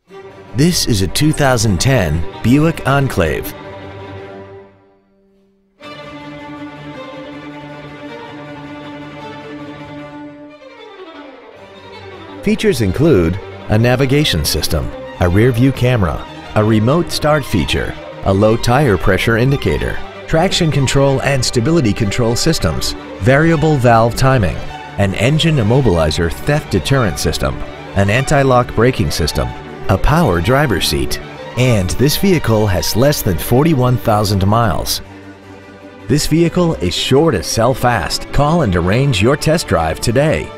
This is a 2010 Buick Enclave. Features include a navigation system, a rear-view camera, a remote start feature, a low tire pressure indicator, traction control and stability control systems, variable valve timing, an engine immobilizer theft deterrent system, an anti-lock braking system, a power driver's seat, and this vehicle has less than 41,000 miles. This vehicle is sure to sell fast. Call and arrange your test drive today.